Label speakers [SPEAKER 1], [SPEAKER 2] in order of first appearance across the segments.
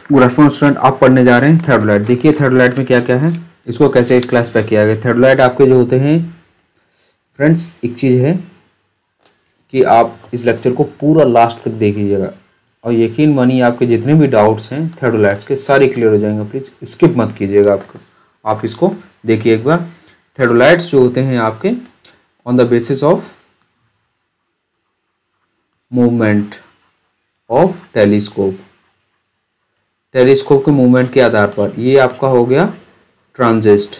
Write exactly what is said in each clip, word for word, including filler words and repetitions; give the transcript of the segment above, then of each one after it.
[SPEAKER 1] Good afternoon student, आप पढ़ने जा रहे हैं थेओडोलाइट। देखिए थेओडोलाइट में क्या क्या है, इसको कैसे क्लासिफाई किया गया। थेओडोलाइट आपके जो होते हैं फ्रेंड्स, एक चीज़ है कि आप इस लेक्चर को पूरा लास्ट तक देखिएगा और यकीन मानिए आपके जितने भी डाउट्स हैं थेओडोलाइट्स के सारे क्लियर हो जाएंगे। प्लीज़ स्किप मत कीजिएगा, आपको आप इसको देखिए एक बार। थेओडोलाइट्स जो होते हैं आपके on the basis of movement of telescope, telescope के मूवमेंट के आधार पर, ये आपका हो गया ट्रांजिस्ट,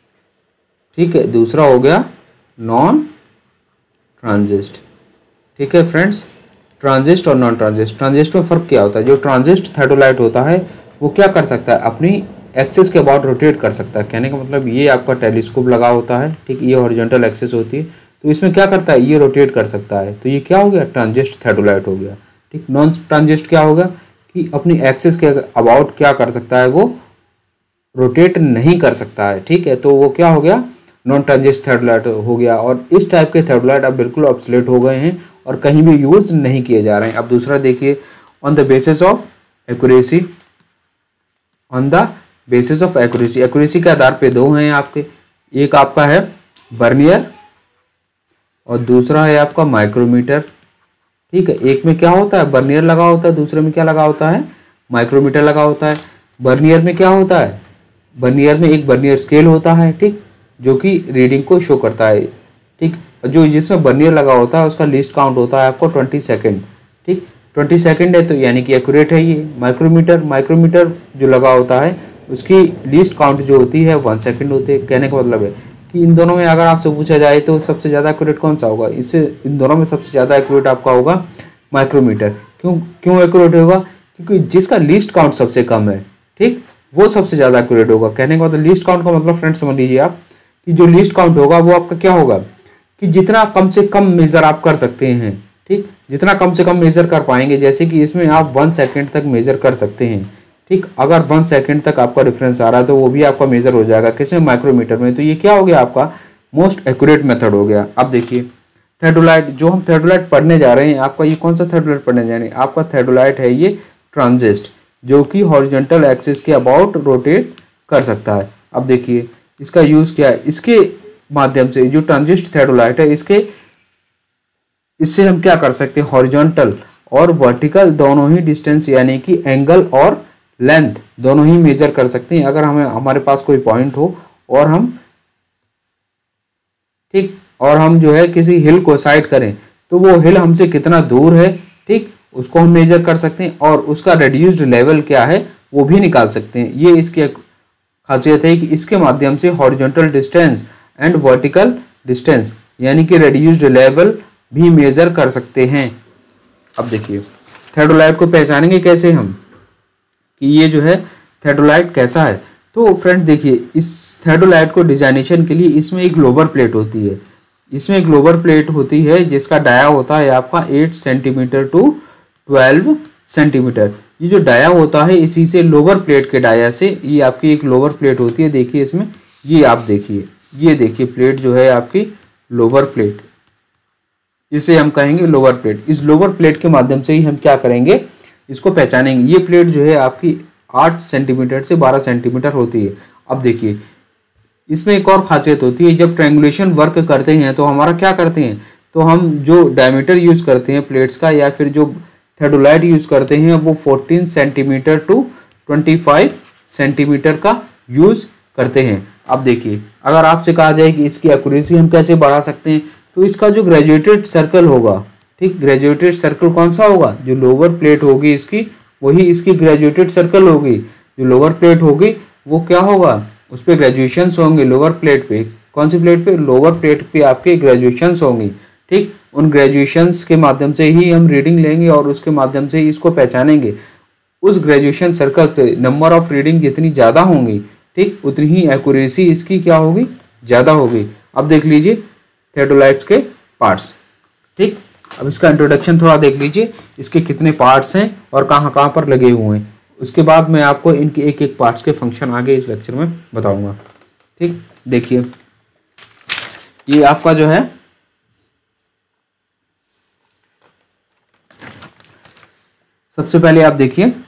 [SPEAKER 1] ठीक है। दूसरा हो गया नॉन ट्रांजिस्ट, ठीक है फ्रेंड्स। ट्रांजिस्ट और नॉन ट्रांजिस्ट, ट्रांजिस्ट में फ़र्क क्या होता है? जो ट्रांजिस्ट थेओडोलाइट होता है वो क्या कर सकता है, अपनी एक्सिस के अबाउट रोटेट कर सकता है। कहने का मतलब ये आपका टेलीस्कोप लगा होता है, ठीक, ये हॉरिजॉन्टल एक्सिस होती है, तो इसमें क्या करता है, ये रोटेट कर सकता है, तो ये क्या हो गया, ट्रांजिस्ट थेओडोलाइट हो गया, ठीक। नॉन ट्रांजिस्ट क्या होगा कि अपनी एक्सिस के अबाउट क्या कर सकता है, वो रोटेट नहीं कर सकता है, ठीक है, तो वो क्या हो गया, नॉन ट्रांजिस्ट थेओडोलाइट हो गया। और इस टाइप के थेओडोलाइट अब बिल्कुल ऑब्सोलेट हो गए हैं और कहीं भी यूज नहीं किए जा रहे हैं। अब दूसरा देखिए, on the basis of accuracy, on the basis of accuracy, accuracy के आधार पे दो हैं आपके, एक आपका है वर्नियर और दूसरा है आपका माइक्रोमीटर, ठीक है। एक में क्या होता है, वर्नियर लगा होता है, दूसरे में क्या लगा होता है, माइक्रोमीटर लगा होता है। वर्नियर में क्या होता है, वर्नियर में एक वर्नियर स्केल होता है, ठीक, जो कि रीडिंग को शो करता है, ठीक। जो जिसमें वर्नियर लगा होता है उसका लीस्ट काउंट होता है आपको ट्वेंटी सेकेंड, ठीक, ट्वेंटी सेकेंड है तो यानी कि एक्यूरेट है ये। माइक्रोमीटर, माइक्रोमीटर जो लगा होता है उसकी लीस्ट काउंट जो होती है वन सेकेंड होती है। कहने का मतलब है कि इन दोनों में अगर आपसे पूछा जाए तो सबसे ज़्यादा एक्यूरेट कौन सा होगा, इससे इन दोनों में सबसे ज़्यादा एक्यूरेट आपका होगा माइक्रोमीटर। क्यों क्यों एक्यूरेट होगा, क्योंकि जिसका लीस्ट काउंट सबसे कम है, ठीक, वो सबसे ज़्यादा एक्यूरेट होगा। कहने का मतलब लीस्ट काउंट का मतलब फ्रेंड्स समझ लीजिए आप कि जो लीस्ट काउंट होगा वो आपका क्या होगा कि जितना कम से कम मेजर आप कर सकते हैं, ठीक, जितना कम से कम मेजर कर पाएंगे। जैसे कि इसमें आप वन सेकेंड तक मेजर कर सकते हैं, ठीक, अगर वन सेकेंड तक आपका डिफरेंस आ रहा है तो वो भी आपका मेजर हो जाएगा, किसमें, माइक्रोमीटर में। तो ये क्या हो गया, आपका मोस्ट एक्यूरेट मेथड हो गया। अब देखिए थेओडोलाइट, जो हम थेओडोलाइट पढ़ने जा रहे हैं, आपका ये कौन सा थेओडोलाइट पढ़ने जा रहे हैं, आपका थेओडोलाइट है ये ट्रांजिस्ट, जो कि हॉरिजॉन्टल एक्सिस के अबाउट रोटेट कर सकता है। अब देखिए इसका यूज क्या है, इसके माध्यम से जो ट्रांजिस्ट थेओडोलाइट है, इसके इससे हम क्या कर सकते हैं, हॉरिजॉन्टल और वर्टिकल दोनों ही डिस्टेंस यानी कि एंगल और लेंथ दोनों ही मेजर कर सकते हैं। अगर हमें हमारे पास कोई पॉइंट हो और हम, ठीक, और हम जो है किसी हिल को साइड करें तो वो हिल हमसे कितना दूर है, ठीक, उसको हम मेजर कर सकते हैं और उसका रेड्यूस्ड लेवल क्या है वो भी निकाल सकते हैं। ये इसकी खासियत है कि इसके माध्यम से horizontal distance and vertical distance यानी कि रेड्यूस्ड लेवल भी मेजर कर सकते हैं। अब देखिए थेओडोलाइट को पहचानेंगे कैसे हम कि ये जो है थेओडोलाइट कैसा है। तो फ्रेंड्स देखिए, इस थेओडोलाइट को डिजाइनेशन के लिए इसमें एक ग्लोबर प्लेट होती है, इसमें एक ग्लोबर प्लेट होती है जिसका डाया होता है आपका eight centimetre to twelve centimetre. ये जो डाया होता है इसी से लोअर प्लेट के डाया से, ये आपकी एक लोअर प्लेट होती है। देखिए इसमें, ये आप देखिए, ये देखिए प्लेट जो है आपकी लोअर प्लेट, इसे हम कहेंगे लोअर प्लेट। इस लोअर प्लेट के माध्यम से ही हम क्या करेंगे, इसको पहचानेंगे। ये प्लेट जो है आपकी आठ सेंटीमीटर से बारह सेंटीमीटर होती है। अब देखिए इसमें एक और खासियत होती है, जब ट्रायंगुलेशन वर्क करते हैं तो हमारा क्या करते हैं, तो हम जो डायमीटर यूज करते हैं प्लेट्स का या फिर जो थेओडोलाइट यूज करते हैं वो fourteen centimetre to twenty five centimetre का यूज करते हैं। अब देखिए अगर आपसे कहा जाए कि इसकी एक्यूरेसी हम कैसे बढ़ा सकते हैं, तो इसका जो ग्रेजुएटेड सर्कल होगा, ठीक, ग्रेजुएटेड सर्कल कौन सा होगा, जो लोअर प्लेट होगी इसकी वही इसकी ग्रेजुएटेड सर्कल होगी। जो लोअर प्लेट होगी वो क्या होगा, उस पर ग्रेजुएशंस होंगे लोअर प्लेट पे। कौन सी प्लेट पे, लोअर प्लेट पे आपके ग्रेजुएशंस होंगी, ठीक। उन ग्रेजुएशंस के माध्यम से ही हम रीडिंग लेंगे और उसके माध्यम से ही इसको पहचानेंगे। उस ग्रेजुएशन सर्कल पे नंबर ऑफ रीडिंग जितनी ज़्यादा होंगी, ठीक, उतनी ही एक्यूरेसी इसकी क्या होगी, ज़्यादा होगी। अब देख लीजिए थेओडोलाइट्स के पार्ट्स, ठीक। अब इसका इंट्रोडक्शन थोड़ा देख लीजिए, इसके कितने पार्ट्स हैं और कहाँ कहाँ पर लगे हुए हैं। उसके बाद मैं आपको इनके एक एक पार्ट्स के फंक्शन आगे इस लेक्चर में बताऊंगा, ठीक। देखिए ये आपका जो है सबसे पहले आप देखिए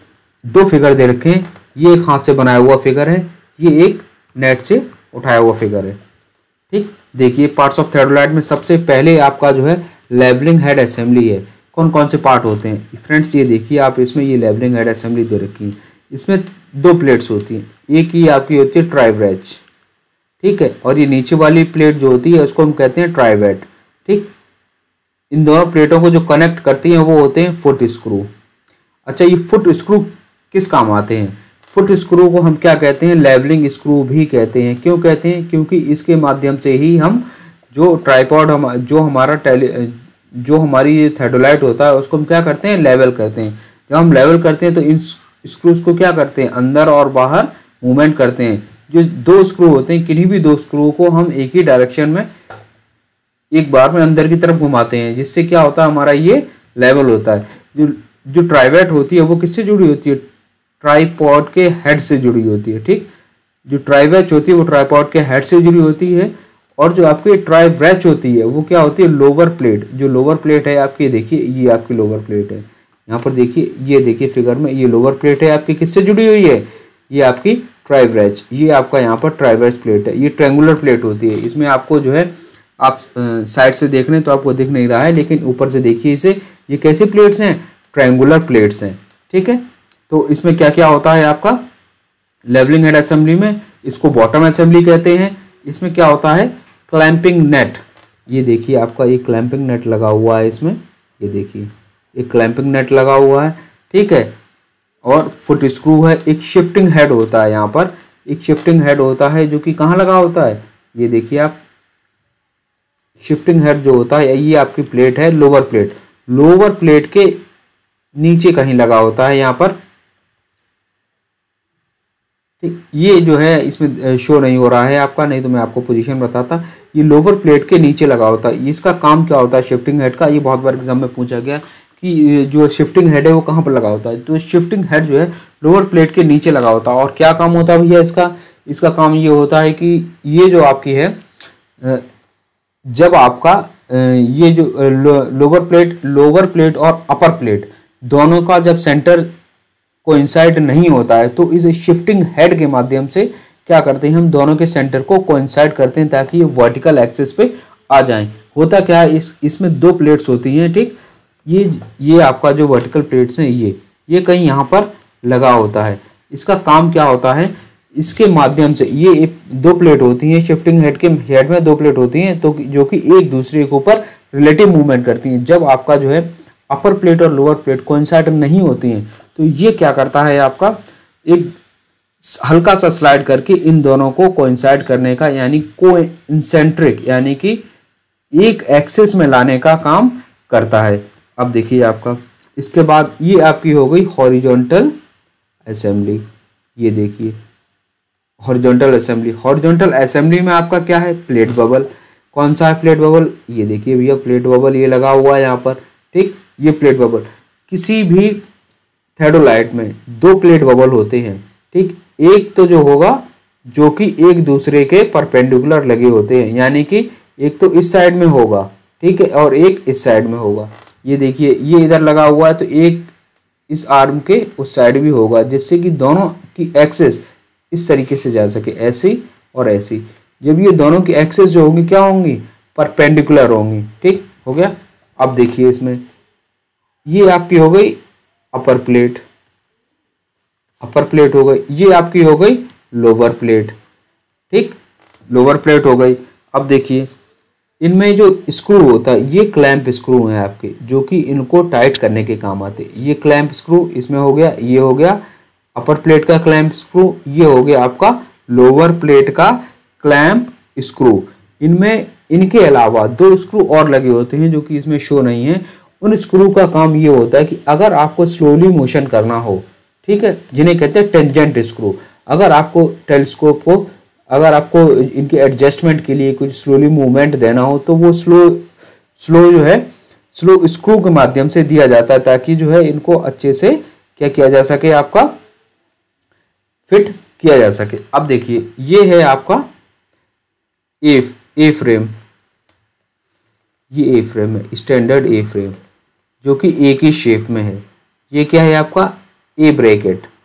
[SPEAKER 1] दो फिगर दे रखे हैं, ये एक हाथ से बनाया हुआ फिगर है, ये एक नेट से उठाया हुआ फिगर है। ठीक, देखिए पार्ट्स ऑफ थेरोलाइट में सबसे पहले आपका जो है लेवलिंग हेड असेंबली है। कौन कौन से पार्ट होते हैं फ्रेंड्स, ये देखिए आप, इसमें ये लेवलिंग हेड असेंबली दे रखी है। इसमें दो प्लेट्स होती हैं, एक ही आपकी होती है ट्राइवेज, ठीक है, और ये नीचे वाली प्लेट जो होती है उसको हम कहते हैं ट्राइवेट। ठीक, इन दोनों प्लेटों को जो कनेक्ट करती हैं वो होते हैं फुट स्क्रू। अच्छा, ये फुट स्क्रू किस काम आते हैं? फुट स्क्रू को हम क्या कहते हैं? लेवलिंग स्क्रू भी कहते हैं। क्यों कहते हैं? क्योंकि इसके माध्यम से ही हम जो ट्राइपॉड हम जो हमारा टेली जो हमारी ये थेरोलाइट होता है उसको हम क्या करते हैं? लेवल करते हैं। जब हम लेवल करते हैं तो इन स्क्रूज को क्या करते हैं? अंदर और बाहर मूवमेंट करते हैं। जो दो स्क्रू होते हैं, किन्हीं भी दो स्क्रू को हम एक ही डायरेक्शन में एक बार में अंदर की तरफ घुमाते हैं, जिससे क्या होता है? हमारा ये लेवल होता है। जो जो ट्राइवेट होती है वो किससे जुड़ी होती है? ट्राइपॉड के हेड से जुड़ी होती है। ठीक, जो ट्राइवेच होती है वो ट्राइपॉड के हेड से जुड़ी होती है, और जो आपकी ट्राइवेच होती है वो क्या होती है? Lower plate. जो लोअर प्लेट है आपकी, देखिए ये आपकी लोअर प्लेट है, यहाँ पर देखिए, ये देखिए फिगर में, ये लोअर प्लेट है आपकी, किससे जुड़ी हुई है? ये आपकी ट्राइवेच। ये आपका यहाँ पर ट्राइवेच प्लेट है, ये ट्रायंगुलर प्लेट होती है। इसमें आपको जो है, आप साइड से देख रहे हैं तो आपको दिख नहीं रहा है, लेकिन ऊपर से देखिए इसे, ये कैसी प्लेट्स हैं? ट्रायंगुलर प्लेट्स हैं। ठीक है, तो इसमें क्या क्या होता है आपका लेवलिंग हेड असेंबली में? इसको बॉटम असेंबली कहते हैं। इसमें क्या होता है? Clamping net. ये देखिए आपका ये क्लैंपिंग नेट लगा हुआ है इसमें, ये देखिए एक क्लैंपिंग नेट लगा हुआ है। ठीक है, और फुट स्क्रू है। एक शिफ्टिंग हेड होता है, यहाँ पर एक शिफ्टिंग हेड होता है जो कि कहाँ लगा होता है? ये देखिए आप, शिफ्टिंग हेड जो होता है, ये आपकी प्लेट है लोअर प्लेट, लोअर प्लेट के नीचे कहीं लगा होता है यहाँ पर। ठीक, ये जो है इसमें शो नहीं हो रहा है आपका, नहीं तो मैं आपको पोजीशन बताता। ये लोअर प्लेट के नीचे लगा होता है। इसका काम क्या होता है शिफ्टिंग हेड का? ये बहुत बार एग्जाम में पूछा गया कि जो शिफ्टिंग हेड है वो कहाँ पर लगा होता है। तो शिफ्टिंग हेड जो है लोअर प्लेट के नीचे लगा होता है। और क्या काम होता है भैया इसका? इसका काम ये होता है कि ये जो आपकी है, जब आपका ये जो लोअर प्लेट लोअर प्लेट और अपर प्लेट दोनों का जब सेंटर कोइंसाइड नहीं होता है, तो इस शिफ्टिंग हेड के माध्यम से क्या करते हैं? हम दोनों के सेंटर को कोइंसाइड करते हैं ताकि ये वर्टिकल एक्सिस पे आ जाएं। होता क्या है, इस इसमें दो प्लेट्स होती हैं। ठीक, ये ये आपका जो वर्टिकल प्लेट्स हैं, ये ये कहीं यहाँ पर लगा होता है। इसका काम क्या होता है? इसके माध्यम से ये एक दो प्लेट होती हैं, शिफ्टिंग हेड के हेड में दो प्लेट होती हैं, तो जो कि एक दूसरे के ऊपर रिलेटिव मूवमेंट करती हैं। जब आपका जो है अपर प्लेट और लोअर प्लेट कोइंसाइड नहीं होती हैं, तो ये क्या करता है? आपका एक हल्का सा स्लाइड करके इन दोनों को कोइंसाइड करने का, यानी कोइंसेंट्रिक, यानी कि एक एक्सिस में लाने का काम करता है। अब देखिए आपका, इसके बाद ये आपकी हो गई हॉरिजॉन्टल असेंबली। ये देखिए हॉरिजॉन्टल असेंबली। हॉरिजॉन्टल असेंबली में आपका क्या है? Plate bubble. कौन सा है प्लेट बबल? ये देखिए भैया प्लेट बबल ये लगा हुआ है यहाँ पर। ठीक, ये प्लेट बबल, किसी भी थेरोलाइट में दो प्लेट बबल होते हैं। ठीक, एक तो जो होगा जो कि एक दूसरे के परपेंडिकुलर लगे होते हैं, यानी कि एक तो इस साइड में होगा, ठीक है, और एक इस साइड में होगा। ये देखिए ये इधर लगा हुआ है, तो एक इस आर्म के उस साइड भी होगा, जिससे कि दोनों की एक्सेस इस तरीके से जा सके, ऐसी और ऐसी। जब ये दोनों की एक्सेस जो होंगी क्या होंगी? परपेंडिकुलर होंगी। ठीक हो गया। अब देखिए इसमें ये आपकी हो गई अपर प्लेट, अपर प्लेट हो गई। ये आपकी हो गई लोअर प्लेट। ठीक, लोअर प्लेट हो गई। अब देखिए इनमें जो स्क्रू होता है, ये क्लैंप स्क्रू हैं आपके, जो कि इनको टाइट करने के काम आते हैं। ये क्लैंप स्क्रू इसमें हो गया, ये हो गया अपर प्लेट का क्लैंप स्क्रू, ये हो गया आपका लोअर प्लेट का क्लैंप स्क्रू। इनमें इनके अलावा दो स्क्रू और लगे होते हैं जो कि इसमें शो नहीं है। उन स्क्रू का काम ये होता है कि अगर आपको स्लोली मोशन करना हो, ठीक है, जिन्हें कहते हैं टेंजेंट स्क्रू, अगर आपको टेलीस्कोप को अगर आपको इनके एडजस्टमेंट के लिए कुछ स्लोली मूवमेंट देना हो, तो वो स्लो स्लो जो है स्लो स्क्रू के माध्यम से दिया जाता है, ताकि जो है इनको अच्छे से क्या किया जा सके, आपका फिट किया जा सके। अब देखिए ये है आपका ए ए फ्रेम, ये ए फ्रेम है, स्टैंडर्ड ए फ्रेम, जो कि ए की शेप में है। ये क्या है आपका? A bracket.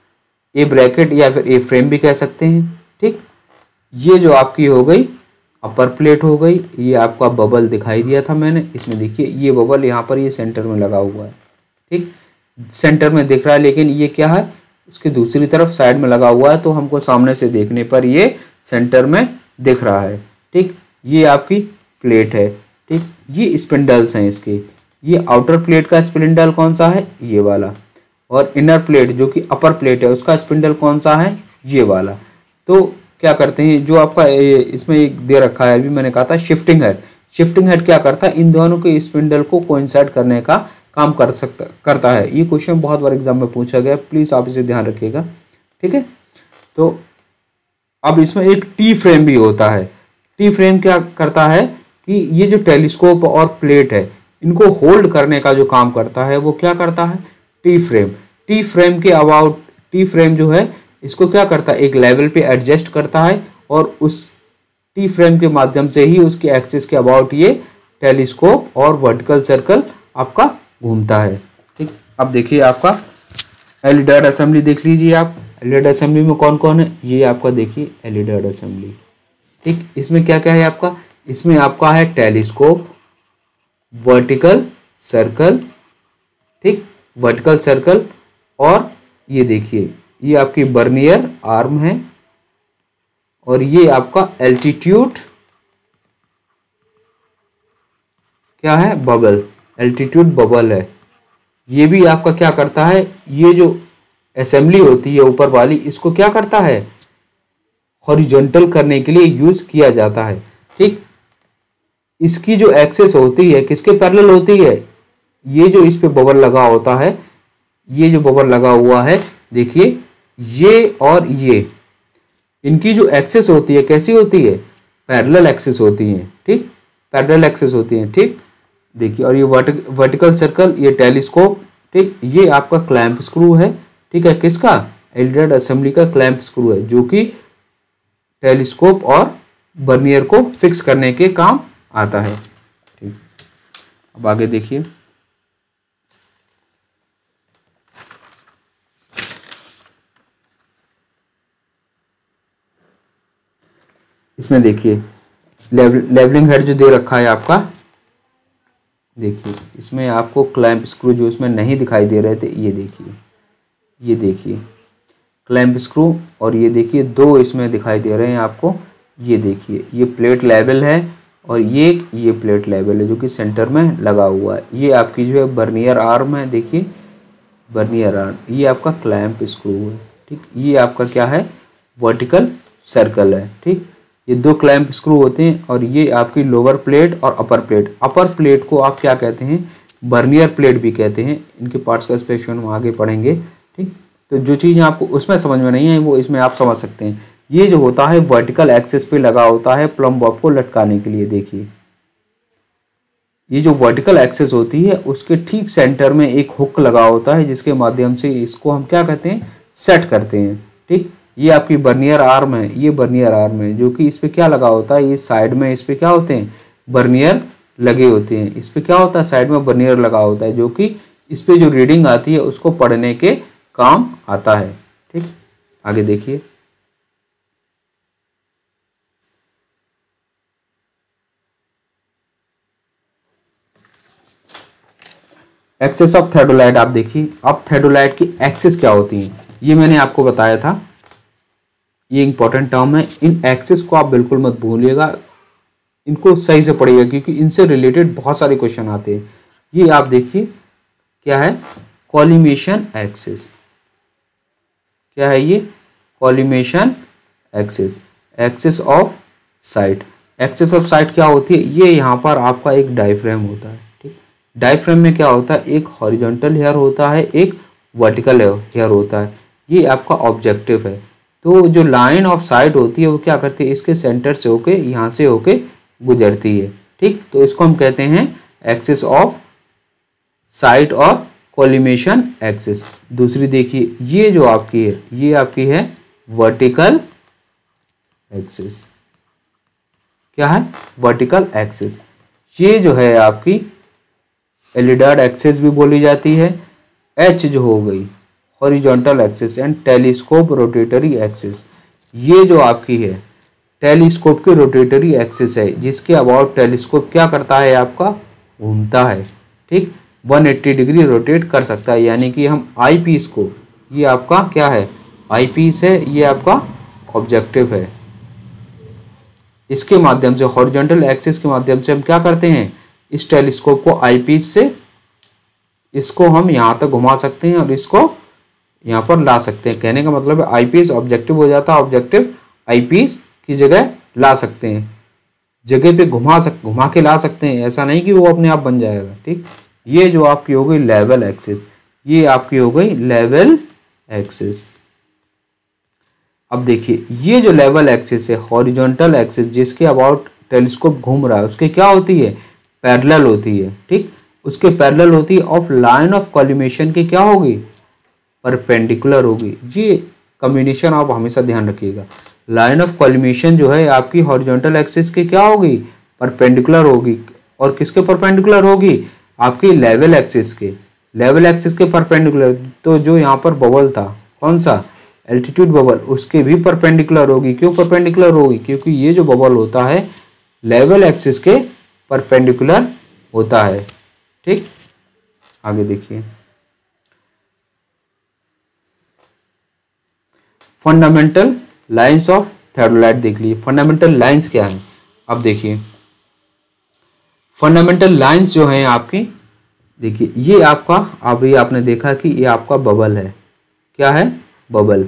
[SPEAKER 1] ए ब्रैकेट या फिर ए फ्रेम भी कह सकते हैं। ठीक, ये जो आपकी हो गई अपर प्लेट हो गई। ये आपका बबल दिखाई दिया था मैंने, इसमें देखिए ये बबल यहाँ पर ये सेंटर में लगा हुआ है। ठीक, सेंटर में दिख रहा है, लेकिन ये क्या है उसकी दूसरी तरफ साइड में लगा हुआ है, तो हमको सामने से देखने पर ये सेंटर में दिख रहा है। ठीक, ये आपकी प्लेट है। ठीक, ये स्पिंडल्स हैं इसके। ये आउटर प्लेट का स्पिंडल कौन सा है, ये वाला, और इनर प्लेट जो कि अपर प्लेट है उसका स्पिंडल कौन सा है, ये वाला। तो क्या करते हैं, जो आपका इसमें एक दे रखा है, अभी मैंने कहा था शिफ्टिंग हेड। शिफ्टिंग हेड क्या करता है, इन दोनों के स्पिंडल को कोइंसाइड करने का काम कर सकता करता है। ये क्वेश्चन बहुत बार एग्जाम में पूछा गया, प्लीज आप इसे ध्यान रखिएगा। ठीक है, तो अब इसमें एक टी फ्रेम भी होता है। टी फ्रेम क्या करता है कि ये जो टेलीस्कोप और प्लेट है इनको होल्ड करने का जो काम करता है वो क्या करता है, टी फ्रेम। टी फ्रेम के अबाउट टी फ्रेम जो है इसको क्या करता है, एक लेवल पे एडजस्ट करता है, और उस टी फ्रेम के माध्यम से ही उसके एक्सिस के अबाउट ये टेलीस्कोप और वर्टिकल सर्कल आपका घूमता है। ठीक, अब देखिए आपका एलिडार्ड असेंबली देख लीजिए आप। एलिडार्ड असेंबली में कौन कौन है, ये आपका देखिए एलिडार्ड असेंबली। ठीक, इसमें क्या क्या है आपका, इसमें आपका है टेलीस्कोप, वर्टिकल सर्कल, ठीक, वर्टिकल सर्कल, और ये देखिए ये आपकी बर्नियर आर्म है, और ये आपका एल्टीट्यूड क्या है, बबल, एल्टीट्यूड बबल है। ये भी आपका क्या करता है, ये जो असेंबली होती है ऊपर वाली, इसको क्या करता है, हॉरिजॉन्टल करने के लिए यूज किया जाता है। ठीक, इसकी जो एक्सेस होती है किसके पैरेलल होती है, ये जो इस पे बबल लगा होता है, ये जो बबल लगा हुआ है देखिए, ये और ये, इनकी जो एक्सेस होती है कैसी होती है, पैरेलल एक्सेस होती है। ठीक, पैरेलल एक्सेस होती है। ठीक, देखिए, और ये वर्टिकल सर्कल, ये टेलीस्कोप, ठीक, ये आपका क्लैंप स्क्रू है। ठीक है, किसका, एलिडार्ड असेंबली का क्लैंप स्क्रू है, जो कि टेलीस्कोप और बर्नियर को फिक्स करने के काम आता है। ठीक, अब आगे देखिए, इसमें देखिए लेवलिंग हेड जो दे रखा है आपका, देखिए इसमें आपको क्लैंप स्क्रू जो इसमें नहीं दिखाई दे रहे थे, ये देखिए, ये देखिए क्लैंप स्क्रू, और ये देखिए दो इसमें दिखाई दे रहे हैं आपको। ये देखिए ये प्लेट लेवल है, और ये ये प्लेट लेवल है जो कि सेंटर में लगा हुआ है। ये आपकी जो है बर्नियर आर्म है, देखिए बर्नियर आर्म, ये आपका क्लैंप स्क्रू है। ठीक, ये आपका क्या है, वर्टिकल सर्कल है। ठीक, ये दो क्लैंप स्क्रू होते हैं, और ये आपकी लोअर प्लेट और अपर प्लेट। अपर प्लेट को आप क्या कहते हैं, बर्नियर प्लेट भी कहते हैं। इनके पार्ट्स का स्पेसिफिकेशन हम आगे पढ़ेंगे। ठीक, तो जो चीज़ें आपको उसमें समझ में नहीं है वो इसमें आप समझ सकते हैं। ये जो होता है वर्टिकल एक्सिस पे लगा होता है प्लम बॉब को लटकाने के लिए। देखिए ये जो वर्टिकल एक्सिस होती है उसके ठीक सेंटर में एक हुक लगा होता है, जिसके माध्यम से इसको हम क्या कहते हैं, सेट करते हैं। ठीक, ये आपकी बर्नियर आर्म है, ये बर्नियर आर्म है जो कि इस पे क्या लगा होता है, ये साइड में इस पे क्या होते हैं, बर्नियर लगे होते हैं। इस पे क्या होता है, साइड में बर्नियर लगा होता है, जो कि इस पे जो रीडिंग आती है उसको पढ़ने के काम आता है। ठीक, आगे देखिए, एक्सेस ऑफ थेडोलाइट। आप देखिए अब थेडोलाइट की एक्सेस क्या होती है, ये मैंने आपको बताया था, ये इंपॉर्टेंट टर्म है। इन एक्सेस को आप बिल्कुल मत भूलिएगा, इनको सही से पढ़िएगा, क्योंकि इनसे रिलेटेड बहुत सारे क्वेश्चन आते हैं। ये आप देखिए क्या है, कॉलिमेशन एक्सेस। क्या है ये, collimation axis, axis of sight. Axis of sight क्या होती है, ये यहाँ पर आपका एक डायफ्रेम होता है। ठीक, डायफ्रेम में क्या होता है, एक हॉरिजॉन्टल हेयर होता है, एक वर्टिकल हेयर होता है। ये आपका ऑब्जेक्टिव है। तो जो लाइन ऑफ साइट होती है वो क्या करती है, इसके सेंटर से होके यहाँ से होके गुजरती है। ठीक, तो इसको हम कहते हैं एक्सेस ऑफ साइट और कॉलिमेशन एक्सेस। दूसरी देखिए, ये जो आपकी है ये आपकी है वर्टिकल एक्सेस। क्या है, वर्टिकल एक्सेस। ये जो है आपकी एलिडार्ड एक्सेस भी बोली जाती है। एच जो हो गई horizontal axis and telescope rotatory axis. ये जो आपकी है टेलीस्कोप की रोटेटरी एक्सिस है, जिसके अबाउट टेलीस्कोप क्या करता है, आपका घूमता है, ठीक, एक सौ अस्सी डिग्री रोटेट कर सकता है। यानी कि हम आई पीस को, ये आपका क्या है, आई पीस है, ये आपका ऑब्जेक्टिव है, इसके माध्यम से हॉरिजॉन्टल एक्सिस के माध्यम से हम क्या करते हैं, इस टेलीस्कोप को आई पीस से इसको हम यहाँ तक घुमा सकते हैं और इसको यहाँ पर ला सकते हैं। कहने का मतलब है आई पीस ऑब्जेक्टिव हो जाता है, ऑब्जेक्टिव आई पीस की जगह ला सकते हैं, जगह पे घुमा सक घुमा के ला सकते हैं, ऐसा नहीं कि वो अपने आप बन जाएगा, ठीक। ये जो आपकी हो गई लेवल एक्सिस, ये आपकी हो गई लेवल एक्सिस। अब देखिए ये जो लेवल एक्सिस है, हॉरिजॉन्टल एक्सिस जिसके अबाउट टेलीस्कोप घूम रहा है, उसके क्या होती है, पैरेलल होती है, ठीक, उसके पैरेलल होती है। ऑफ लाइन ऑफ कॉलिमेशन की क्या होगी, परपेंडिकुलर होगी। ये कॉम्बिनेशन आप हमेशा ध्यान रखिएगा। लाइन ऑफ कॉलिमेशन जो है आपकी हॉरिजॉन्टल एक्सिस की क्या होगी, परपेंडिकुलर होगी। और किसके परपेंडिकुलर होगी, आपकी लेवल एक्सिस के, लेवल एक्सिस के परपेंडिकुलर। तो जो यहाँ पर बबल था, कौन सा, एल्टीट्यूड बबल, उसके भी परपेंडिकुलर होगी। क्यों परपेंडिकुलर होगी, क्योंकि ये जो बबल होता है लेवल एक्सिस के परपेंडिकुलर होता है, ठीक। आगे देखिए, फंडामेंटल लाइंस ऑफ थेओडोलाइट देख लीजिए। फंडामेंटल लाइंस क्या है, अब देखिए फंडामेंटल लाइंस जो हैं आपकी, देखिए ये आपका, अभी आपने देखा कि ये आपका बबल है, क्या है, बबल,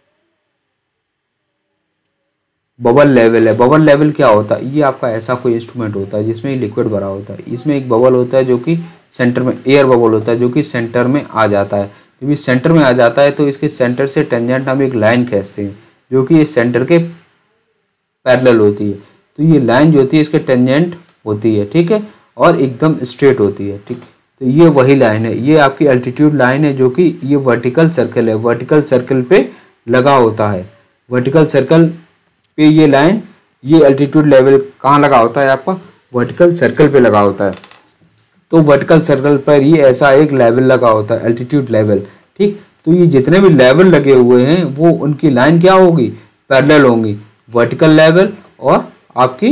[SPEAKER 1] बबल लेवल है। बबल लेवल क्या होता है, ये आपका ऐसा कोई इंस्ट्रूमेंट होता है जिसमें लिक्विड भरा होता है। इसमें एक बबल होता है जो कि सेंटर में, एयर बबल होता है जो कि सेंटर में आ जाता है। जब ये सेंटर में आ जाता है तो इसके सेंटर से टेंजेंट हम एक लाइन खींचते हैं जो कि इस सेंटर के पैरेलल होती है। तो ये लाइन जो होती है इसके टेंजेंट होती है, ठीक है, और एकदम स्ट्रेट होती है, ठीक। तो ये वही लाइन है, ये आपकी एल्टीट्यूड लाइन है जो कि ये वर्टिकल सर्कल है, वर्टिकल सर्कल पे लगा होता है। वर्टिकल सर्कल पे ये लाइन, ये एल्टीट्यूड लेवल कहाँ लगा होता है, आपका वर्टिकल सर्कल पे लगा होता है। तो वर्टिकल सर्कल पर ये ऐसा एक लेवल लगा होता है, एल्टीट्यूड लेवल, ठीक। तो ये जितने भी लेवल लगे हुए हैं वो उनकी लाइन क्या होगी, पैरेलल होंगी। वर्टिकल लेवल और आपकी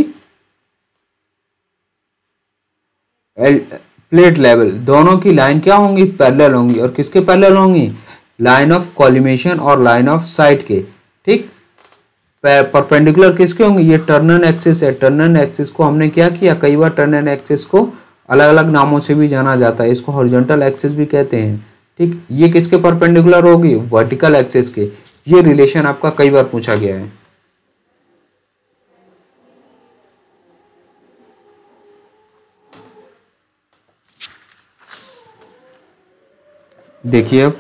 [SPEAKER 1] प्लेट लेवल, दोनों की लाइन क्या होंगी, पैरेलल होंगी। और किसके पैरेलल होंगी, लाइन ऑफ कॉलिमेशन और लाइन ऑफ साइट के, ठीक। परपेंडिकुलर किसके होंगे, ये टर्नन एक्सिस है। टर्नन एक्सिस को हमने क्या किया, कई बार टर्नन एक्सिस को अलग अलग नामों से भी जाना जाता है, इसको हॉरिजॉन्टल एक्सिस भी कहते हैं, ठीक। ये किसके परपेंडिकुलर होगी, वर्टिकल एक्सिस के। ये रिलेशन आपका कई बार पूछा गया है। देखिए अब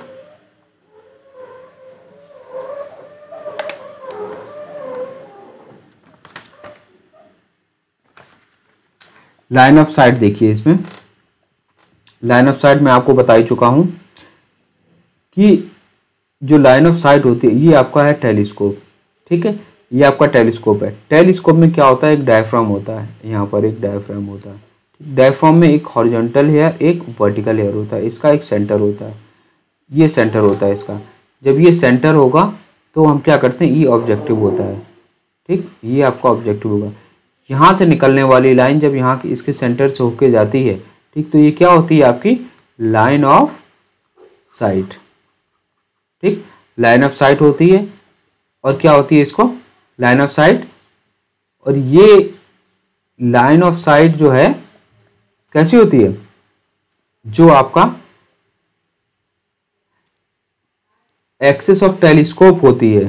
[SPEAKER 1] लाइन ऑफ साइट देखिए, इसमें लाइन ऑफ साइट मैं आपको बता ही चुका हूं कि जो लाइन ऑफ साइट होती है ये आपका है टेलीस्कोप, ठीक है, ये आपका टेलीस्कोप है। टेलीस्कोप में क्या होता है, एक डायफ्राम होता है, यहाँ पर एक डायफ्राम होता है। डायफ्राम में एक हॉरिजॉन्टल हेयर, एक वर्टिकल हेयर होता है, इसका एक सेंटर होता है, ये सेंटर होता है इसका। जब ये सेंटर होगा तो हम क्या करते हैं, ये ऑब्जेक्टिव होता है, ठीक, ये आपका ऑब्जेक्टिव होगा। यहाँ से निकलने वाली लाइन जब यहाँ की इसके सेंटर से होके जाती है, ठीक, तो ये क्या होती है, आपकी लाइन ऑफ साइट, ठीक, लाइन ऑफ साइट होती है। और क्या होती है इसको, लाइन ऑफ साइट। और ये लाइन ऑफ साइट जो है कैसी होती है, जो आपका एक्सिस ऑफ टेलीस्कोप होती है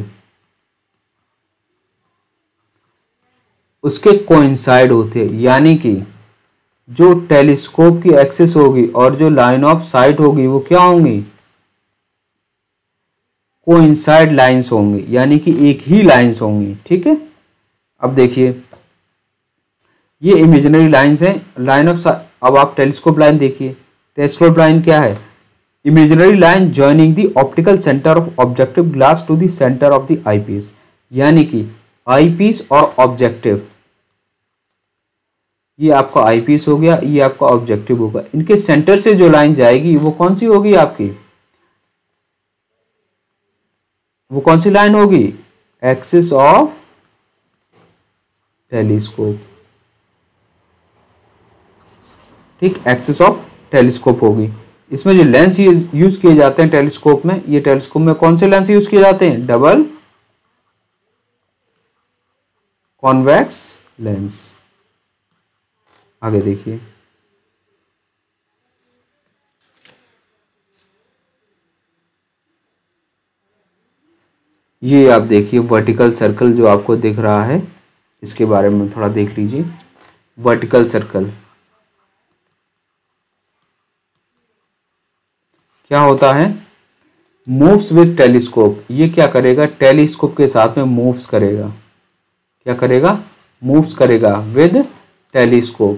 [SPEAKER 1] उसके कोइंसाइड होते हैं। यानी कि जो टेलीस्कोप की एक्सिस होगी और जो लाइन ऑफ साइट होगी वो क्या होंगी, कोइंसाइड लाइंस होंगी, यानी कि एक ही लाइंस होंगी, ठीक है। अब देखिए ये इमेजिनरी लाइंस हैं, लाइन ऑफ, अब आप टेलीस्कोप लाइन देखिए। टेलीस्कोप लाइन क्या है, imaginary line joining the optical centre of objective glass to the centre of the eyepiece. यानी कि आईपीस और ऑब्जेक्टिव, ये आपका आईपीस हो गया, ये आपका ऑब्जेक्टिव होगा। इनके सेंटर से जो लाइन जाएगी वो कौन सी होगी, आपकी वो कौन सी लाइन होगी? Axis of telescope. ठीक, एक्सिस ऑफ टेलीस्कोप होगी। इसमें जो लेंस यूज किए जाते हैं टेलीस्कोप में, ये टेलीस्कोप में कौन से लेंस यूज किए जाते हैं? Double convex lens. आगे देखिए, ये आप देखिए वर्टिकल सर्कल जो आपको दिख रहा है, इसके बारे में थोड़ा देख लीजिए। वर्टिकल सर्कल क्या होता है? Moves with telescope. ये क्या करेगा? टेलीस्कोप के साथ में मूव्स करेगा। क्या करेगा? मूव्स करेगा विद टेलीस्कोप।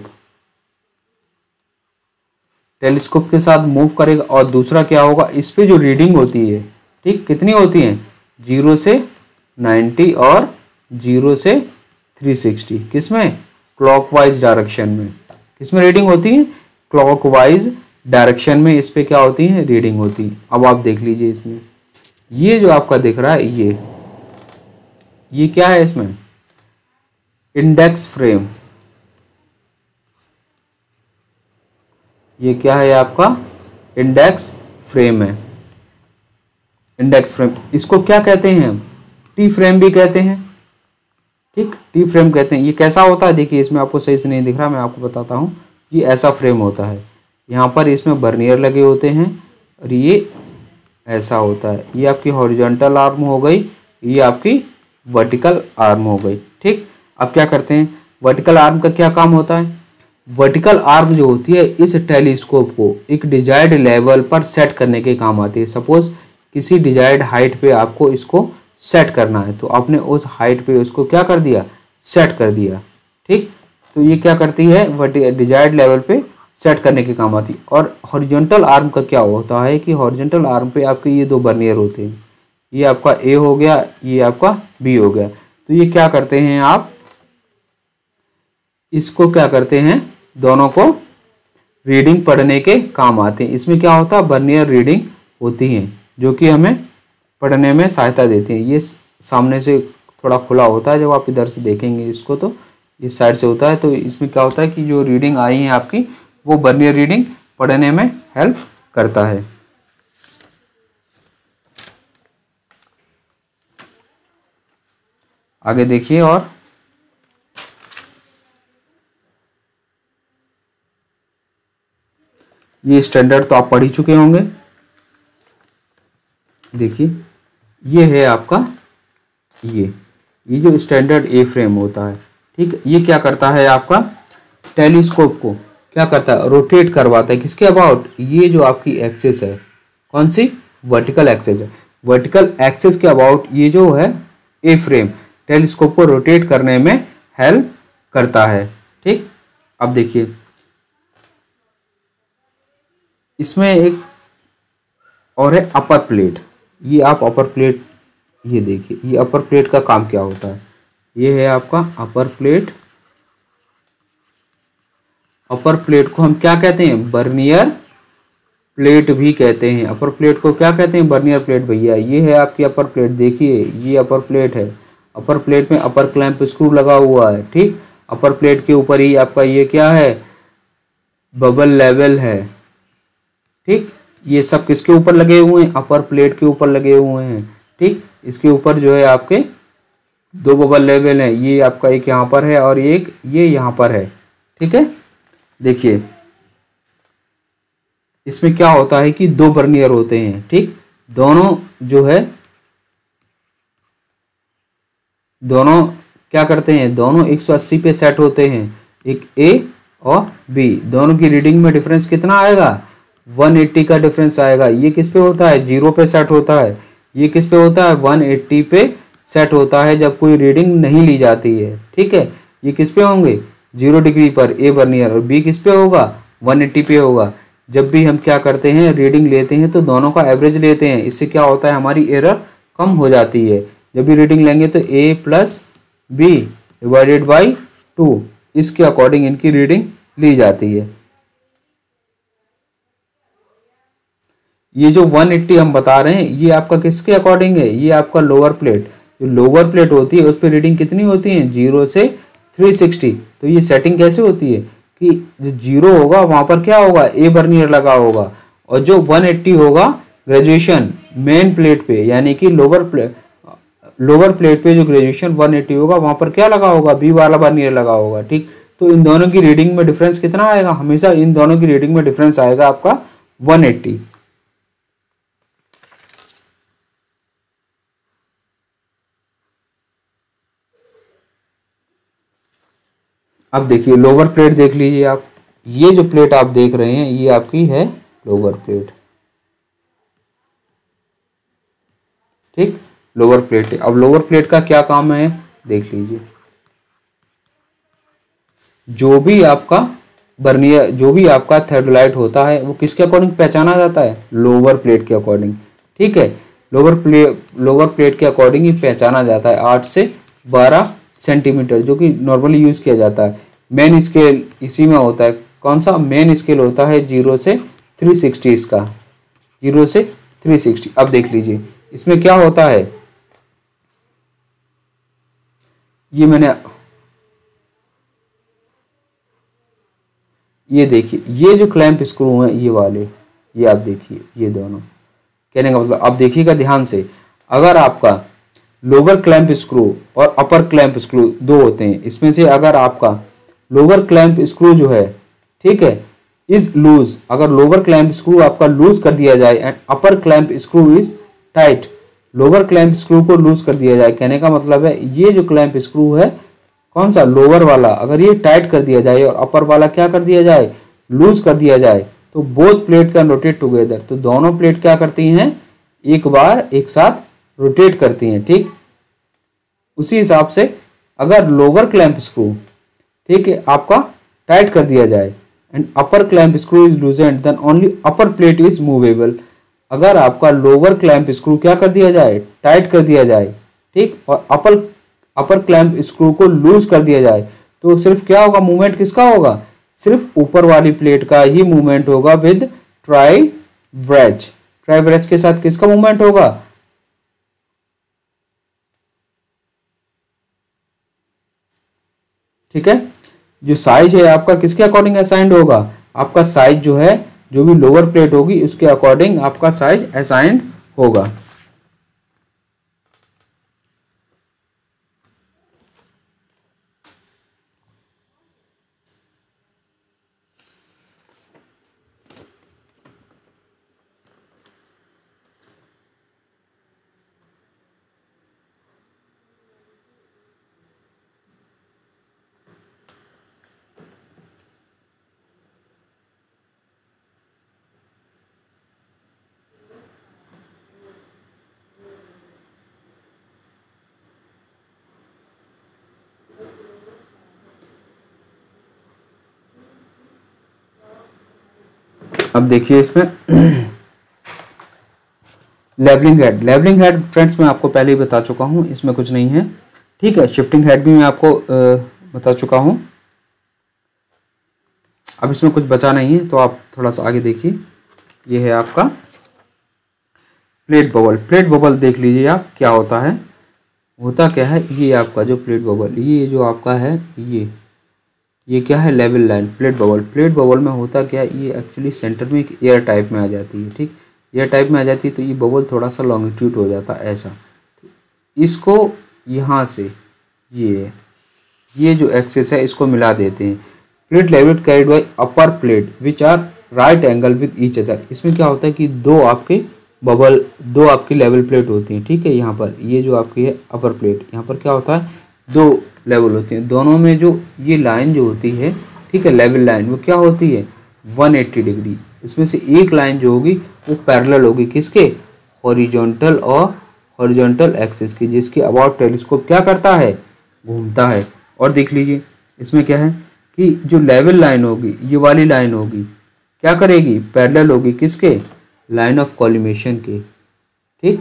[SPEAKER 1] टेलीस्कोप के साथ मूव करेगा। और दूसरा क्या होगा? इस पे जो रीडिंग होती है, ठीक, कितनी होती है? जीरो से नाइन्टी और जीरो से थ्री सिक्सटी। किसमें? क्लॉकवाइज डायरेक्शन में। किसमें रीडिंग होती है? क्लॉकवाइज डायरेक्शन में इस पे क्या होती है? रीडिंग होती है। अब आप देख लीजिए इसमें, ये जो आपका दिख रहा है, ये ये क्या है? इसमें इंडेक्स फ्रेम। ये क्या है? आपका इंडेक्स फ्रेम है। इंडेक्स फ्रेम, इसको क्या कहते हैं हम? टी फ्रेम भी कहते हैं। ठीक, टी फ्रेम कहते हैं। ये कैसा होता है? देखिए, इसमें आपको सही से नहीं दिख रहा, मैं आपको बताता हूं। ये ऐसा फ्रेम होता है, यहाँ पर इसमें बर्नियर लगे होते हैं, और ये ऐसा होता है। ये आपकी हॉरिजॉन्टल आर्म हो गई, ये आपकी वर्टिकल आर्म हो गई। ठीक, अब क्या करते हैं? वर्टिकल आर्म का क्या काम होता है? वर्टिकल आर्म जो होती है, इस टेलीस्कोप को एक डिजायर्ड लेवल पर सेट करने के काम आती है। सपोज किसी डिजायर्ड हाइट पे आपको इसको सेट करना है, तो आपने उस हाइट पे उसको क्या कर दिया? सेट कर दिया। ठीक, तो ये क्या करती है? डिजायर्ड लेवल पे सेट करने के काम आती है। और हॉरिजॉन्टल आर्म का क्या होता है कि हॉरिजॉन्टल आर्म पे आपके ये दो बर्नियर होते हैं। ये आपका ए हो गया, ये आपका बी हो गया। तो ये क्या करते हैं? आप इसको क्या करते हैं? दोनों को रीडिंग पढ़ने के काम आते हैं। इसमें क्या होता है? बर्नियर रीडिंग होती है, जो कि हमें पढ़ने में सहायता देती हैं। ये सामने से थोड़ा खुला होता है, जब आप इधर से देखेंगे इसको तो इस साइड से होता है। तो इसमें क्या होता है कि जो रीडिंग आई है आपकी, वो बर्नियर रीडिंग पढ़ने में हेल्प करता है। आगे देखिए, और ये स्टैंडर्ड तो आप पढ़ ही चुके होंगे। देखिए, ये है आपका ये ये जो स्टैंडर्ड ए फ्रेम होता है। ठीक, ये क्या करता है? आपका टेलीस्कोप को क्या करता है? रोटेट करवाता है। किसके अबाउट? ये जो आपकी एक्सिस है, कौन सी? वर्टिकल एक्सिस है। वर्टिकल एक्सिस के अबाउट ये जो है ए फ्रेम टेलीस्कोप को रोटेट करने में हेल्प करता है। ठीक, अब देखिए, इसमें एक और है अपर प्लेट। ये आप अपर प्लेट, ये देखिए, ये अपर प्लेट का काम क्या होता है? ये है आपका अपर प्लेट। अपर प्लेट को हम क्या कहते हैं? बर्नियर प्लेट भी कहते हैं। अपर प्लेट को क्या कहते हैं? Vernier plate. भैया, ये है आपकी अपर प्लेट। देखिए, ये अपर प्लेट है। अपर प्लेट में अपर क्लैंप स्क्रू लगा हुआ है। ठीक, अपर प्लेट के ऊपर ही आपका ये क्या है? बबल लेवल है। ठीक, ये सब किसके ऊपर लगे हुए हैं? अपर प्लेट के ऊपर लगे हुए हैं। ठीक, इसके ऊपर जो है आपके दो बबल लेवल हैं। ये आपका एक यहाँ पर है और एक ये यहाँ पर है। ठीक है, देखिए, इसमें क्या होता है कि दो बर्नियर होते हैं। ठीक, दोनों जो है दोनों क्या करते हैं? दोनों एक सौ अस्सी पे सेट होते हैं। एक ए और बी, दोनों की रीडिंग में डिफरेंस कितना आएगा? एक सौ अस्सी का डिफरेंस आएगा। ये किस पे होता है? जीरो पे सेट होता है। ये किस पे होता है? एक सौ अस्सी पे सेट होता है जब कोई रीडिंग नहीं ली जाती है। ठीक है, ये किस पे होंगे? जीरो डिग्री पर ए बर्नियर, और बी किस पे होगा? एक सौ अस्सी पे होगा। जब भी हम क्या करते हैं? रीडिंग लेते हैं तो दोनों का एवरेज लेते हैं। इससे क्या होता है? हमारी एरर कम हो जाती है। जब भी रीडिंग लेंगे तो A plus B divided by two, इसके अकॉर्डिंग इनकी रीडिंग ली जाती है। ये जो वन एट्टी हम बता रहे हैं ये आपका किसके अकॉर्डिंग है, ये आपका लोअर प्लेट, जो लोअर प्लेट होती है उस पर रीडिंग कितनी होती है, जीरो से थ्री सिक्सटी। तो ये सेटिंग कैसे होती है कि जो जीरो होगा वहां पर क्या होगा, ए बर्नियर लगा होगा, और जो वन एट्टी होगा ग्रेजुएशन मेन प्लेट पे, यानी कि लोअर प्लेट लोअर प्लेट पे जो ग्रेजुएशन वन एट्टी होगा वहां पर क्या लगा होगा, बी वाला बर्नियर लगा होगा। ठीक, तो इन दोनों की रीडिंग में डिफरेंस कितना आएगा, हमेशा इन दोनों की रीडिंग में डिफरेंस आएगा आपका वन एट्टी। अब देखिए लोअर प्लेट देख लीजिए आप, ये जो प्लेट आप देख रहे हैं ये आपकी है लोअर प्लेट। ठीक, लोअर प्लेट। अब लोअर प्लेट का क्या काम है देख लीजिए, जो भी आपका बर्नियर, जो भी आपका थेओडोलाइट होता है वो किसके अकॉर्डिंग पहचाना जाता है, लोअर प्लेट के अकॉर्डिंग। ठीक है, लोअर प्लेट लोअर प्लेट के अकॉर्डिंग ही पहचाना जाता है, आठ से बारह सेंटीमीटर जो कि नॉर्मली यूज किया जाता है। मेन स्केल इसी में होता है, कौन सा मेन स्केल होता है जीरो से थ्री सिक्सटी, इसका जीरो से थ्री सिक्सटी। अब देख लीजिए इसमें क्या होता है, ये मैंने ये देखिए ये जो क्लैंप स्क्रू हैं ये वाले, ये आप देखिए ये दोनों, कहने का मतलब अब देखिएगा ध्यान से, अगर आपका लोअर क्लैंप स्क्रू और अपर क्लैंप स्क्रू दो होते हैं, इसमें से अगर आपका लोअर क्लैंप स्क्रू जो है, ठीक है, इज लूज, अगर लोअर क्लैंप स्क्रू आपका लूज कर दिया जाए and upper clamp screw is tight, lower clamp screw को लूज कर दिया जाए, कहने का मतलब है ये जो क्लैंप स्क्रू है कौन सा लोअर वाला, अगर ये टाइट कर दिया जाए और अपर वाला क्या कर दिया जाए, लूज कर दिया जाए, तो both plate can rotate together, तो दोनों प्लेट क्या करती हैं, एक बार एक साथ रोटेट करती हैं। ठीक, उसी हिसाब से अगर लोअर क्लैंप स्क्रू, ठीक है, आपका टाइट कर दिया जाए and upper clamp screw is loosened then only upper plate is movable, अगर आपका लोअर क्लैंप स्क्रू क्या कर दिया जाए, टाइट कर दिया जाए, ठीक, और अपर अपर क्लैंप स्क्रू को लूज कर दिया जाए, तो सिर्फ क्या होगा, मूवमेंट किसका होगा, सिर्फ ऊपर वाली प्लेट का ही मूवमेंट होगा with tribrach, tribrach के साथ किसका मूवमेंट होगा, ठीक है। जो साइज है आपका किसके अकॉर्डिंग असाइंड होगा, आपका साइज जो है, जो भी लोअर प्लेट होगी उसके अकॉर्डिंग आपका साइज असाइंड होगा। अब देखिए इसमें levelling head, levelling head friends मैं आपको पहले ही बता चुका हूं, इसमें कुछ नहीं है। ठीक है, शिफ्टिंग हेड भी मैं आपको आ, बता चुका हूं, अब इसमें कुछ बचा नहीं है, तो आप थोड़ा सा आगे देखिए। ये है आपका प्लेट बबल, प्लेट बबल देख लीजिए आप क्या होता है, होता क्या है, ये आपका जो प्लेट बबल, ये जो आपका है, ये ये क्या है, level line, plate bubble. Plate bubble में होता क्या है, ये एक्चुअली सेंटर में एक एयर टाइप में आ जाती है। ठीक, एयर टाइप में आ जाती है तो ये बबल थोड़ा सा लॉन्गिट्यूड हो जाता है ऐसा, तो इसको यहाँ से ये ये जो एक्सेस है इसको मिला देते हैं। Plate level carried by upper plate which are right angle with each other, इसमें क्या होता है कि दो आपके बबल, दो आपकी लेवल प्लेट होती हैं। ठीक है, यहाँ पर ये जो आपकी है अपर प्लेट, यहाँ पर क्या होता है, दो लेवल होती हैं, दोनों में जो ये लाइन जो होती है, ठीक है, लेवल लाइन, वो क्या होती है वन एट्टी डिग्री। इसमें से एक लाइन जो होगी वो पैरेलल होगी किसके, हॉरिजॉन्टल और हॉरिजॉन्टल एक्सिस की, जिसके अबाउट टेलीस्कोप क्या करता है, घूमता है। और देख लीजिए इसमें क्या है कि जो लेवल लाइन होगी, ये वाली लाइन होगी, क्या करेगी, पैरेलल होगी किसके, लाइन ऑफ कॉलिमेशन के। ठीक,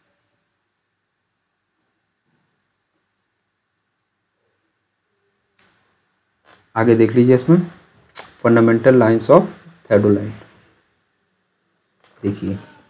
[SPEAKER 1] आगे देख लीजिए इसमें फंडामेंटल लाइंस ऑफ थेओडोलाइट, देखिए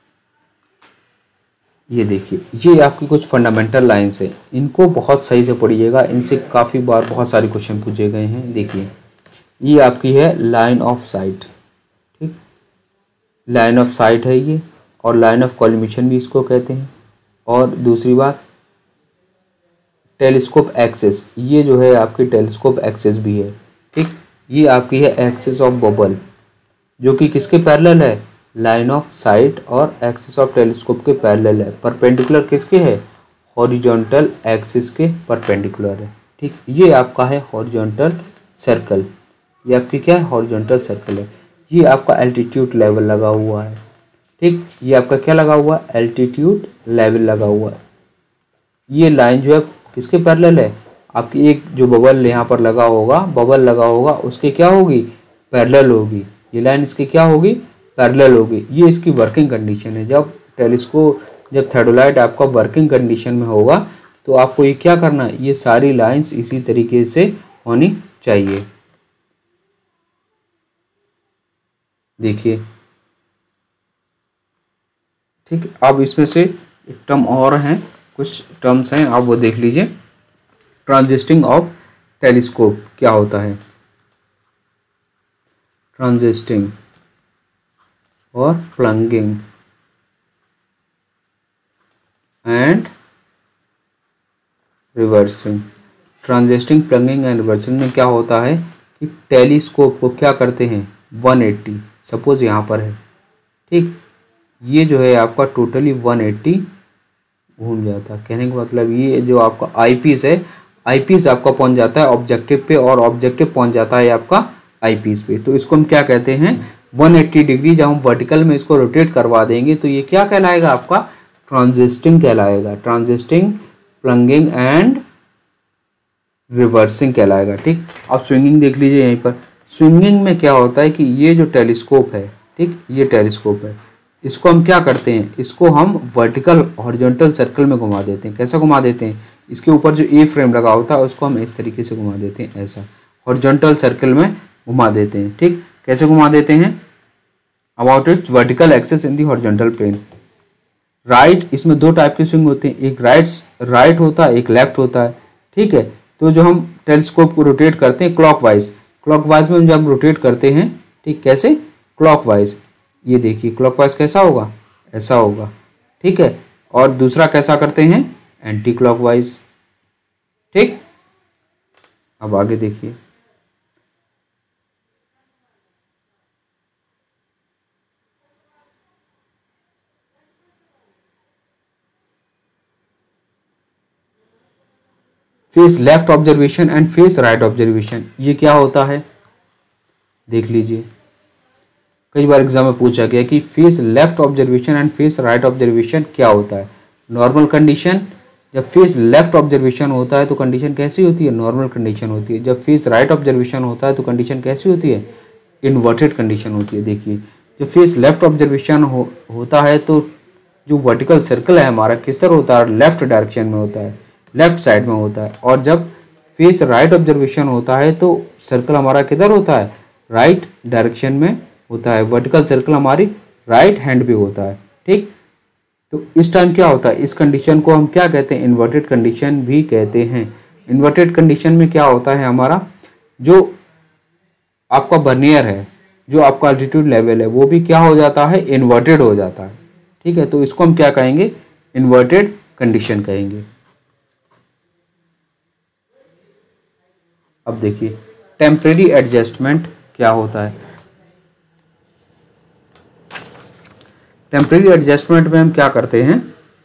[SPEAKER 1] ये देखिए, ये आपकी कुछ फंडामेंटल लाइंस है, इनको बहुत सही से पढ़िएगा, इनसे काफ़ी बार बहुत सारे क्वेश्चन पूछे गए हैं। देखिए, ये आपकी है लाइन ऑफ साइट, ठीक, लाइन ऑफ साइट है ये, और लाइन ऑफ कॉलिमेशन भी इसको कहते हैं। और दूसरी बात, टेलीस्कोप एक्सिस, ये जो है आपकी टेलीस्कोप एक्सिस भी है, ठीक। ये आपकी है एक्सिस ऑफ बबल, जो कि किसके पैरेलल है, लाइन ऑफ साइट और एक्सिस ऑफ टेलीस्कोप के पैरेलल है। परपेंडिकुलर किसके है, हॉरिजॉन्टल एक्सिस के परपेंडिकुलर है, ठीक। ये आपका है हॉरिजॉन्टल सर्कल, ये आपकी क्या है, हॉरिजॉन्टल सर्कल है। ये आपका एल्टीट्यूड लेवल लगा हुआ है, ठीक। ये आपका क्या लगा हुआ है, एल्टीट्यूड लेवल लगा हुआ है। ये लाइन जो है किसके पैरेलल है, आपकी एक जो बबल यहाँ पर लगा होगा, बबल लगा होगा, उसके क्या होगी, पैरेलल होगी। ये लाइन इसकी क्या होगी, पैरेलल होगी। ये इसकी वर्किंग कंडीशन है। जब टेलीस्कोप, जब थर्डोलाइट आपका वर्किंग कंडीशन में होगा तो आपको ये क्या करना है, ये सारी लाइंस इसी तरीके से होनी चाहिए। देखिए, ठीक। अब इसमें से एक टर्म और हैं, कुछ टर्म्स हैं, आप वो देख लीजिए। ट्रांजिस्टिंग ऑफ टेलीस्कोप क्या होता है, ट्रांजिस्टिंग और plunging and reversing. Transiting, plunging and reversing में क्या होता है कि टेलीस्कोप को क्या करते हैं, वन एट्टी, सपोज यहाँ पर है, ठीक। ये जो है आपका टोटली वन एट्टी घूम जाता है। कहने का मतलब ये जो आपका आईपीस है, आईपीस आपका पहुंच जाता है ऑब्जेक्टिव पे, और ऑब्जेक्टिव पहुंच जाता है आपका आईपीस पे। तो इसको हम क्या कहते हैं, वन एट्टी डिग्री जब हम वर्टिकल में इसको रोटेट करवा देंगे तो ये क्या कहलाएगा, आपका ट्रांजिस्टिंग कहलाएगा। ट्रांजिस्टिंग, प्लंगिंग एंड रिवर्सिंग कहलाएगा, ठीक। अब स्विंगिंग देख लीजिए यहीं पर। स्विंगिंग में क्या होता है कि ये जो टेलीस्कोप है, ठीक, ये टेलीस्कोप है, इसको हम क्या करते हैं, इसको हम वर्टिकल हॉरिजॉन्टल सर्कल में घुमा देते हैं। कैसा घुमा देते हैं, इसके ऊपर जो ए फ्रेम लगा होता है उसको हम इस तरीके से घुमा देते हैं, ऐसा हॉरिजॉन्टल सर्कल में घुमा देते हैं, ठीक। कैसे घुमा देते हैं, about its vertical axis in the horizontal plane. Right, इसमें दो टाइप के स्विंग होते हैं, एक राइट राइट होता है, एक लेफ्ट होता है, ठीक है। तो जो हम टेलीस्कोप को रोटेट करते हैं क्लॉकवाइज, क्लॉकवाइज में जब हम रोटेट करते हैं, ठीक, कैसे, क्लॉकवाइज। ये देखिए क्लॉकवाइज कैसा होगा, ऐसा होगा, ठीक है। और दूसरा कैसा करते हैं, एंटी क्लॉकवाइज, ठीक। अब आगे देखिए, face left observation and face right observation, ये क्या होता है, देख लीजिए। कई बार एग्जाम में पूछा गया कि face left observation and face right observation क्या होता है। नॉर्मल कंडीशन, जब फेस लेफ्ट ऑब्जर्वेशन होता है तो कंडीशन कैसी होती है, नॉर्मल कंडीशन होती है। जब फेस राइट ऑब्जर्वेशन होता है तो कंडीशन कैसी होती है, इन्वर्टेड कंडीशन होती है। देखिए, जब फेस लेफ्ट ऑब्जर्वेशन हो, होता है तो जो वर्टिकल सर्कल है हमारा किस तरह होता है, लेफ्ट डायरेक्शन में होता है, लेफ्ट साइड में होता है। और जब फेस राइट ऑब्जर्वेशन होता है तो सर्कल हमारा किधर होता है, राइट डायरेक्शन में होता है। वर्टिकल सर्कल हमारी राइट हैंड पे होता है, ठीक। तो इस टाइम क्या होता है, इस कंडीशन को हम क्या कहते हैं, इन्वर्टेड कंडीशन भी कहते हैं। इन्वर्टेड कंडीशन में क्या होता है, हमारा जो आपका वर्नियर है, जो आपका अल्टीट्यूड लेवल है, वो भी क्या हो जाता है, इन्वर्टेड हो जाता है, ठीक है। तो इसको हम क्या कहेंगे, इन्वर्टेड कंडीशन कहेंगे। अब देखिए, टेम्परेरी एडजस्टमेंट क्या होता है। टेम्परेरी एडजस्टमेंट में हम क्या करते हैं,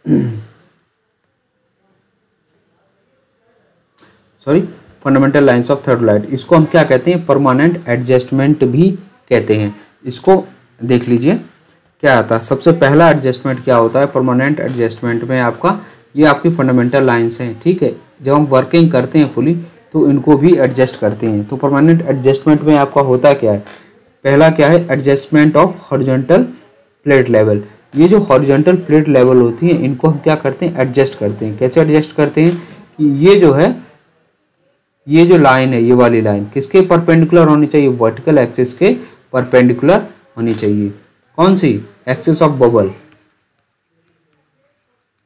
[SPEAKER 1] sorry, fundamental lines of theodolite, इसको हम क्या कहते हैं, परमानेंट एडजस्टमेंट भी कहते हैं। इसको देख लीजिए क्या आता है। सबसे पहला एडजस्टमेंट क्या होता है, परमानेंट एडजस्टमेंट में आपका ये आपकी फंडामेंटल लाइंस हैं, ठीक है। जब हम वर्किंग करते हैं फुली तो इनको भी एडजस्ट करते हैं। तो परमानेंट एडजस्टमेंट में आपका होता क्या है, पहला क्या है, adjustment of horizontal plate level. ये जो हॉरिजॉन्टल प्लेट लेवल होती है इनको हम क्या करते हैं, एडजस्ट करते हैं। कैसे एडजस्ट करते हैं कि ये जो है, ये जो लाइन है, ये वाली लाइन किसके परपेंडिकुलर होनी चाहिए, वर्टिकल एक्सिस के परपेंडिकुलर होनी चाहिए। कौन सी, axis of bubble,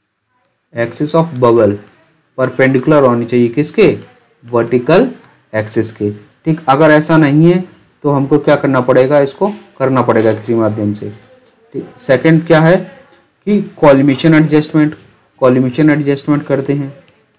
[SPEAKER 1] axis of bubble perpendicular होनी चाहिए किसके, वर्टिकल एक्सिस के। ठीक, अगर ऐसा नहीं है तो हमको क्या करना पड़ेगा, इसको करना पड़ेगा किसी माध्यम से। ठीक, सेकंड क्या है कि कॉलिमेशन एडजस्टमेंट, कॉलिमेशन एडजस्टमेंट करते हैं।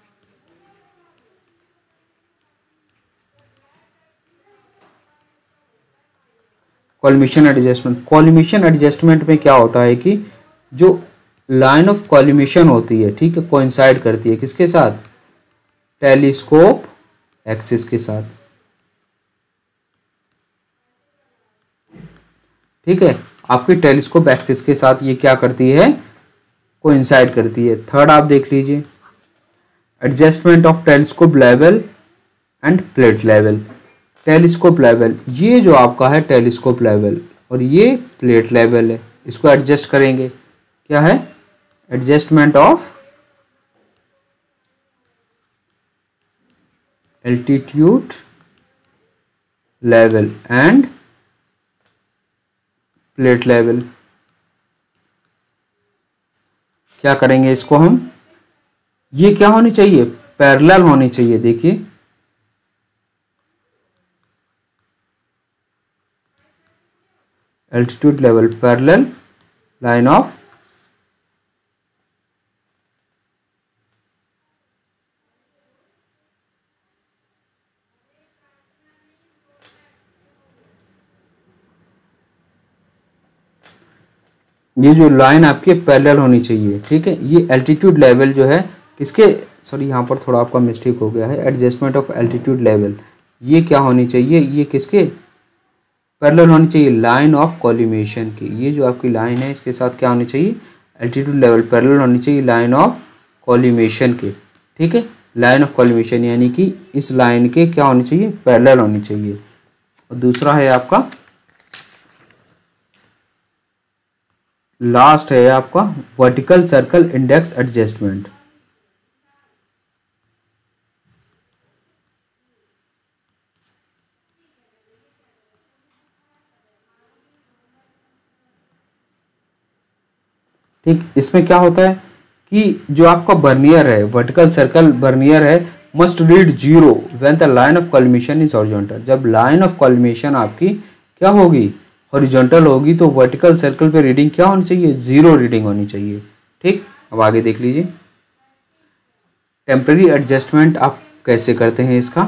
[SPEAKER 1] कॉलिमेशन एडजस्टमेंट, कॉलिमेशन एडजस्टमेंट में क्या होता है कि जो लाइन ऑफ कॉलिमेशन होती है, ठीक है, कोइंसाइड करती है किसके साथ, टेलीस्कोप एक्सिस के साथ। ठीक है, आपकी टेलीस्कोप एक्सिस के साथ ये क्या करती है, कोइंसाइड करती है। थर्ड आप देख लीजिए, adjustment of telescope level and plate level. Telescope level, ये जो आपका है टेलीस्कोप लेवल और ये प्लेट लेवल है, इसको एडजस्ट करेंगे। क्या है, adjustment of altitude level and plate level. क्या करेंगे इसको हम, ये क्या होनी चाहिए, पैरेलल होनी चाहिए। देखिए altitude level parallel line of ये जो लाइन आपकी पैरेलल होनी चाहिए। ठीक है, ये एल्टीट्यूड लेवल जो है किसके, सॉरी यहाँ पर थोड़ा आपका मिस्टेक हो गया है, एडजस्टमेंट ऑफ एल्टीट्यूड लेवल, ये क्या होनी चाहिए, ये किसके पैरेलल होनी चाहिए, लाइन ऑफ कॉलिमेशन की। ये जो आपकी लाइन है इसके साथ क्या होनी चाहिए, एल्टीट्यूड लेवल पैरेलल होनी चाहिए लाइन ऑफ कॉलिमेशन के। ठीक है, लाइन ऑफ कॉलिमेशन यानी कि इस लाइन के क्या होनी चाहिए, पैरेलल होनी चाहिए। और दूसरा है आपका, लास्ट है आपका वर्टिकल सर्कल इंडेक्स एडजस्टमेंट। ठीक, इसमें क्या होता है कि जो आपका बर्नियर है, वर्टिकल सर्कल बर्नियर है, must read zero when the line of collimation is horizontal. जब लाइन ऑफ कॉलिमेशन आपकी क्या होगी, हॉरिजॉन्टल होगी, तो वर्टिकल सर्कल पे रीडिंग क्या होनी चाहिए, जीरो रीडिंग होनी चाहिए। ठीक, अब आगे देख लीजिए टेम्पररी एडजस्टमेंट आप कैसे करते हैं इसका।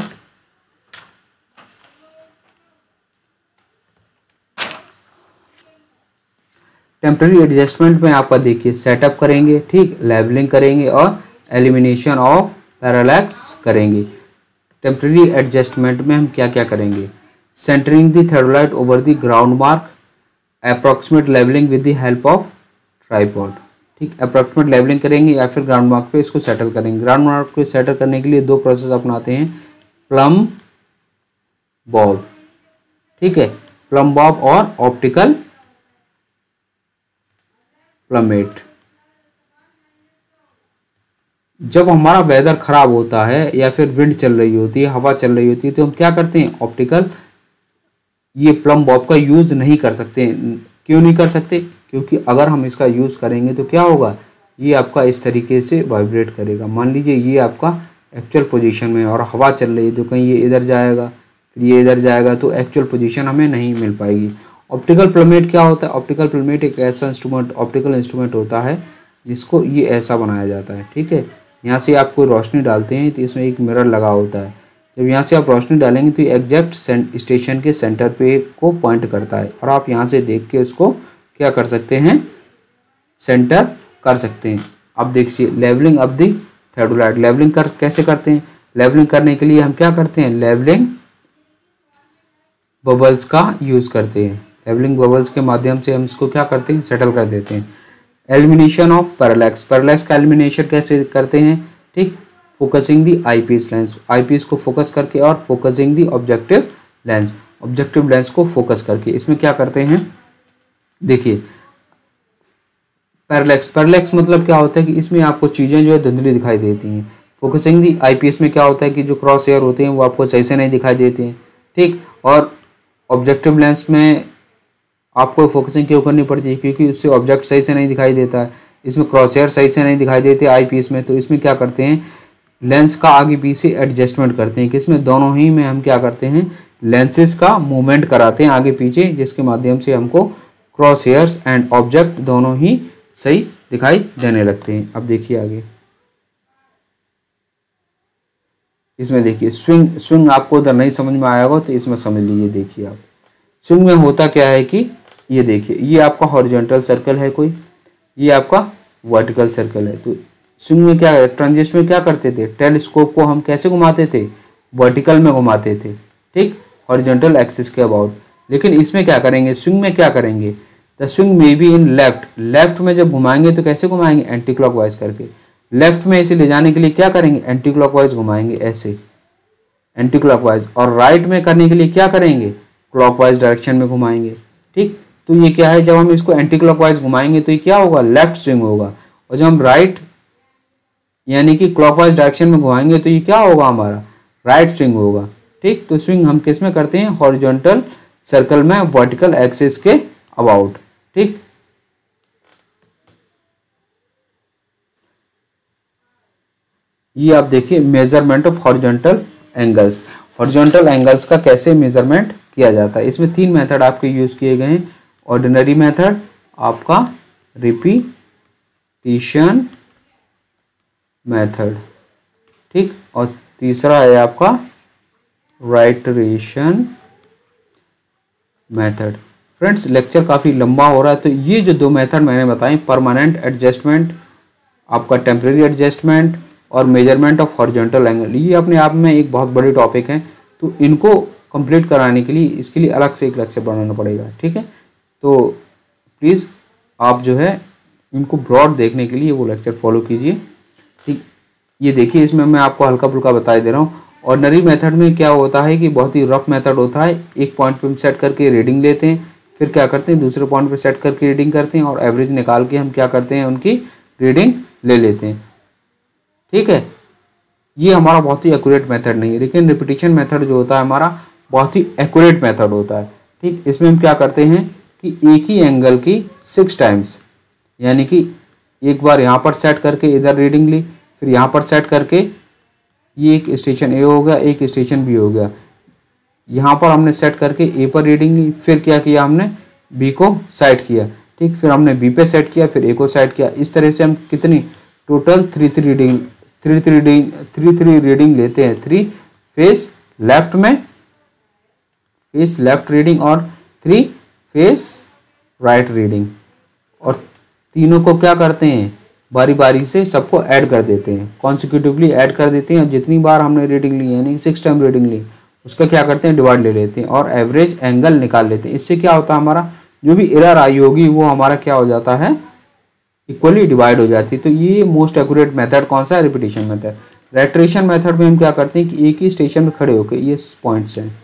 [SPEAKER 1] टेम्पररी एडजस्टमेंट में आपका देखिए सेटअप करेंगे, ठीक, लेवलिंग करेंगे और एलिमिनेशन ऑफ पैरालैक्स करेंगे। टेम्पररी एडजस्टमेंट में हम क्या क्या करेंगे, centring the theodolite over the ground mark, approximate levelling with the help of tripod. ठीक, अप्रॉक्सीमेट लेवलिंग करेंगे या फिर ग्राउंड मार्क पे इसको सेटल करेंगे। ग्राउंड मार्क पे सेटल करने के लिए दो प्रोसेस अपनाते हैं, प्लम बॉब। ठीक है, प्लम बॉब और ऑप्टिकल प्लमेट। जब हमारा वेदर खराब होता है या फिर विंड चल रही होती है, हवा चल रही होती है, तो हम क्या करते हैं, ऑप्टिकल ये प्लम बॉब का यूज नहीं कर सकते। क्यों नहीं कर सकते, क्योंकि अगर हम इसका यूज करेंगे तो क्या होगा, ये आपका इस तरीके से वाइब्रेट करेगा। मान लीजिए ये आपका एक्चुअल पोजीशन में और हवा चल रही है, तो कहीं ये इधर जाएगा फिर ये इधर जाएगा, तो एक्चुअल पोजीशन हमें नहीं मिल पाएगी। ऑप्टिकल प्लमेट क्या होता है, ऑप्टिकल प्लमेट एक ऐसा इंस्ट्रूमेंट, ऑप्टिकल इंस्ट्रूमेंट होता है जिसको ये ऐसा बनाया जाता है। ठीक है, यहाँ से आप कोई रोशनी डालते हैं तो इसमें एक मिरर लगा होता है। जब यहाँ से आप रोशनी डालेंगे तो ये एग्जैक्ट स्टेशन के सेंटर पे को पॉइंट करता है और आप यहाँ से देख के उसको क्या कर सकते हैं, सेंटर कर सकते हैं। अब देखिए levelling of the theodolite, levelling कर कैसे करते हैं, लेवलिंग करने के लिए हम क्या करते हैं, लेवलिंग बबल्स का यूज करते हैं। लेवलिंग बबल्स के माध्यम से हम इसको क्या करते हैं, सेटल कर देते हैं। एलिमिनेशन ऑफ पैरालैक्स, पैरालैक्स का एलिमिनेशन कैसे करते हैं, ठीक, focusing the eyepiece lens, eyepiece को फोकस करके और focusing the objective lens, objective lens को फोकस करके। इसमें क्या करते हैं, देखिए पैरालैक्स, पैरालैक्स मतलब क्या होता है कि इसमें आपको चीज़ें जो है धुंधली दिखाई देती हैं। फोकसिंग दी आईपीएस में क्या होता है कि जो क्रॉस हेयर होते हैं वो आपको सही से नहीं दिखाई देते हैं, ठीक। और ऑब्जेक्टिव लेंस में आपको फोकसिंग क्यों करनी पड़ती है, क्योंकि उससे ऑब्जेक्ट सही से नहीं दिखाई देता है। इसमें क्रॉस हेयर सही से नहीं दिखाई देते आई पीस में, तो इसमें क्या करते हैं लेंस का आगे पीछे एडजस्टमेंट करते हैं। किसमें, दोनों ही में हम क्या करते हैं लेंसेज का मूवमेंट कराते हैं आगे पीछे, जिसके माध्यम से हमको क्रॉस हेयर्स एंड ऑब्जेक्ट दोनों ही सही दिखाई देने लगते हैं। अब देखिए आगे इसमें देखिए स्विंग स्विंग आपको उधर नहीं समझ में आया होगा तो इसमें समझ लीजिए। देखिए आप स्विंग में होता क्या है कि ये देखिए ये आपका हॉरिजॉन्टल सर्कल है कोई, ये आपका वर्टिकल सर्कल है। तो स्विंग में क्या है, ट्रांजिस्ट में क्या करते थे टेलीस्कोप को हम कैसे घुमाते थे, वर्टिकल में घुमाते थे, ठीक, हॉरिजॉन्टल एक्सिस के अबाउट। लेकिन इसमें क्या करेंगे, स्विंग में क्या करेंगे, the swing may be in left, left में जब घुमाएंगे तो कैसे घुमाएंगे एंटी क्लॉकवाइज करके, लेफ्ट में इसे ले जाने के लिए क्या करेंगे एंटी क्लॉकवाइज घुमाएंगे ऐसे एंटी क्लॉकवाइज, और राइट में करने के लिए क्या करेंगे क्लॉकवाइज डायरेक्शन में घुमाएंगे, ठीक। तो ये क्या है, जब हम इसको एंटी क्लॉकवाइज घुमाएंगे तो ये क्या होगा लेफ्ट स्विंग होगा, और जब हम राइट यानी कि क्लॉकवाइज डायरेक्शन में घुमाएंगे तो ये क्या होगा हमारा राइट स्विंग होगा, ठीक। तो स्विंग हम किस में करते हैं हॉरिजॉन्टल सर्कल में वर्टिकल एक्सिस के अबाउट, ठीक। ये आप देखिए measurement of horizontal angles, horizontal angles का कैसे मेजरमेंट किया जाता है। इसमें तीन मेथड आपके यूज किए गए हैं, ऑर्डिनरी मेथड, आपका रिपीटिशन मेथड, ठीक, और तीसरा है आपका राइटरेशन मेथड। फ्रेंड्स लेक्चर काफ़ी लंबा हो रहा है, तो ये जो दो मेथड मैंने बताए परमानेंट एडजस्टमेंट, आपका टेम्परेरी एडजस्टमेंट और मेजरमेंट ऑफ हॉरिजॉन्टल एंगल, ये अपने आप में एक बहुत बड़ी टॉपिक है। तो इनको कंप्लीट कराने के लिए इसके लिए अलग से एक लेक्चर बनाना पड़ेगा, ठीक है। तो प्लीज़ आप जो है इनको ब्रॉड देखने के लिए वो लेक्चर फॉलो कीजिए, ठीक। ये देखिए इसमें मैं आपको हल्का फुल्का बता दे रहा हूँ। ऑर्डिनरी मेथड में क्या होता है कि बहुत ही रफ मेथड होता है, एक पॉइंट पे सेट करके रीडिंग लेते हैं, फिर क्या करते हैं दूसरे पॉइंट पे सेट करके रीडिंग करते हैं, और एवरेज निकाल के हम क्या करते हैं उनकी रीडिंग ले लेते हैं, ठीक है। ये हमारा बहुत ही एक्यूरेट मेथड नहीं है, लेकिन रिपीटिशन मेथड जो होता है हमारा बहुत ही एक्यूरेट मेथड होता है, ठीक। इसमें हम क्या करते हैं कि एक ही एंगल की सिक्स टाइम्स, यानी कि एक बार यहाँ पर सेट करके इधर रीडिंग ली, फिर यहाँ पर सेट करके ये एक स्टेशन ए हो गया, एक स्टेशन बी हो गया, यहाँ पर हमने सेट करके ए पर रीडिंग ली, फिर क्या किया हमने बी को सेट किया, ठीक, फिर हमने बी पे सेट किया, फिर ए को सेट किया। इस तरह से हम कितनी total three three reading three three reading three three reading लेते हैं, थ्री फेस लेफ्ट में फेस लेफ्ट रीडिंग और थ्री फेस राइट रीडिंग, और तीनों को क्या करते हैं बारी बारी से सबको ऐड कर देते हैं, कॉन्सिक्यूटिवली ऐड कर देते हैं, और जितनी बार हमने रीडिंग ली यानी सिक्स टाइम रीडिंग ली उसका क्या करते हैं डिवाइड ले लेते हैं और एवरेज एंगल निकाल लेते हैं। इससे क्या होता है हमारा जो भी एरर आई होगी वो हमारा क्या हो जाता है इक्वली डिवाइड हो जाती है। तो ये मोस्ट एक्यूरेट मेथड कौन सा है रिपीटिशन मेथड। रेट्रेशन मेथड में हम क्या करते हैं कि एक ही स्टेशन में खड़े होकर ये पॉइंट्स हैं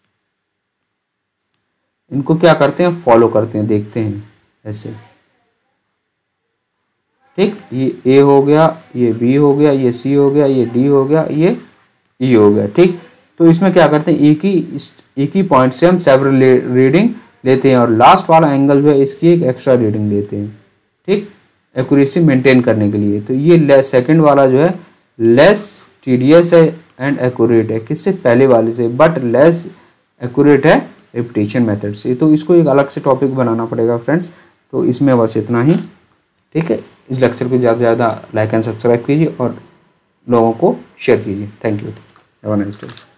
[SPEAKER 1] इनको क्या करते हैं फॉलो करते हैं, देखते हैं ऐसे, ठीक। ये ए हो गया, ये बी हो गया, ये सी हो गया, ये डी हो गया, ये ई हो गया, ठीक। तो इसमें क्या करते हैं एक ही एक ही पॉइंट से हम सेवरल रीडिंग लेते हैं और लास्ट वाला एंगल जो है इसकी एक एक्स्ट्रा रीडिंग लेते हैं, ठीक, एक्यूरेसी मेंटेन करने के लिए। तो ये सेकंड वाला जो है लेस टीडियस है एंड एक्यूरेट है किससे पहले वाले से, बट लेस एक्यूरेट है रिपीटिशन मेथड से। तो इसको एक अलग से टॉपिक बनाना पड़ेगा फ्रेंड्स। तो इसमें बस इतना ही, ठीक है। इस लेक्चर को ज़्यादा से ज़्यादा लाइक एंड सब्सक्राइब कीजिए और लोगों को शेयर कीजिए। Thank you. Have a nice day.